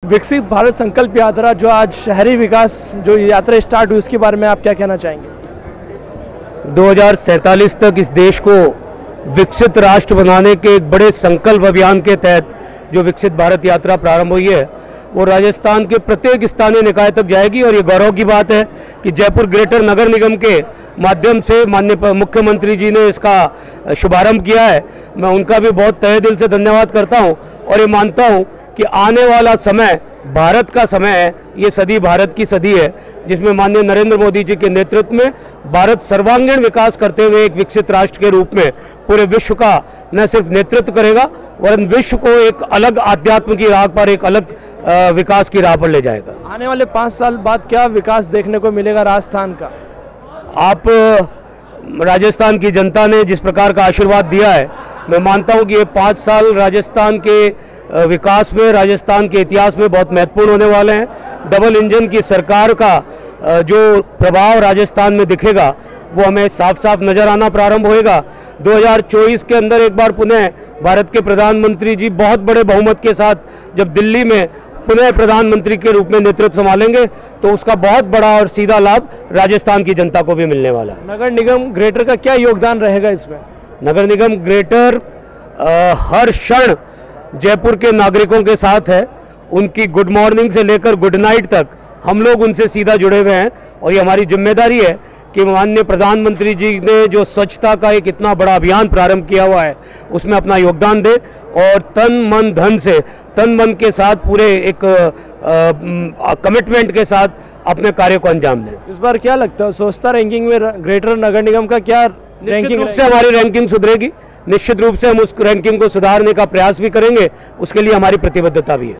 विकसित भारत संकल्प यात्रा जो आज शहरी विकास जो यात्रा स्टार्ट हुई उसके बारे में आप क्या कहना चाहेंगे? 2047 तक इस देश को विकसित राष्ट्र बनाने के एक बड़े संकल्प अभियान के तहत जो विकसित भारत यात्रा प्रारंभ हुई है वो राजस्थान के प्रत्येक स्थानीय निकाय तक जाएगी। और ये गौरव की बात है कि जयपुर ग्रेटर नगर निगम के माध्यम से माननीय मुख्यमंत्री जी ने इसका शुभारंभ किया है। मैं उनका भी बहुत तहे दिल से धन्यवाद करता हूं और ये मानता हूं कि आने वाला समय भारत का समय है। ये सदी भारत की सदी है जिसमें माननीय नरेंद्र मोदी जी के नेतृत्व में भारत सर्वांगीण विकास करते हुए एक विकसित राष्ट्र के रूप में पूरे विश्व का न सिर्फ नेतृत्व करेगा वरन विश्व को एक अलग आध्यात्म की राह पर, एक अलग विकास की राह पर ले जाएगा। आने वाले 5 साल बाद क्या विकास देखने को मिलेगा राजस्थान का? आप राजस्थान की जनता ने जिस प्रकार का आशीर्वाद दिया है, मैं मानता हूं कि ये 5 साल राजस्थान के विकास में, राजस्थान के इतिहास में बहुत महत्वपूर्ण होने वाले हैं। डबल इंजन की सरकार का जो प्रभाव राजस्थान में दिखेगा वो हमें साफ साफ नजर आना प्रारंभ होएगा। 2024 के अंदर एक बार पुनः भारत के प्रधानमंत्री जी बहुत बड़े बहुमत के साथ जब दिल्ली में पुनः प्रधानमंत्री के रूप में नेतृत्व संभालेंगे तो उसका बहुत बड़ा और सीधा लाभ राजस्थान की जनता को भी मिलने वाला है। नगर निगम ग्रेटर का क्या योगदान रहेगा इसमें? नगर निगम ग्रेटर हर क्षण जयपुर के नागरिकों के साथ है। उनकी गुड मॉर्निंग से लेकर गुड नाइट तक हम लोग उनसे सीधा जुड़े हुए हैं और ये हमारी जिम्मेदारी है कि माननीय प्रधानमंत्री जी ने जो स्वच्छता का एक इतना बड़ा अभियान प्रारंभ किया हुआ है उसमें अपना योगदान दे और तन मन धन से, तन मन के साथ पूरे एक कमिटमेंट के साथ अपने कार्य को अंजाम दें। इस बार क्या लगता है स्वच्छता रैंकिंग में ग्रेटर नगर निगम का क्या निश्चित रूप से हमारी रैंकिंग सुधरेगी। निश्चित रूप से हम उस रैंकिंग को सुधारने का प्रयास भी करेंगे, उसके लिए हमारी प्रतिबद्धता भी है।